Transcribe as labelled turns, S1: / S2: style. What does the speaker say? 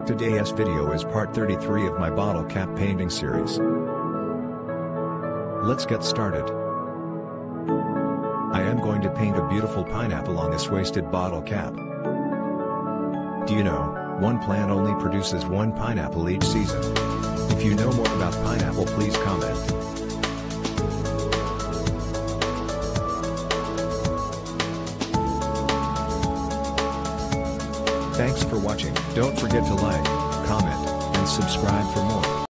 S1: Today's video is part 33 of my bottle cap painting series. Let's get started. I am going to paint a beautiful pineapple on this wasted bottle cap. Do you know, one plant only produces one pineapple each season? If you know more about pineapple, please comment. Thanks for watching. Don't forget to like, comment, and subscribe for more.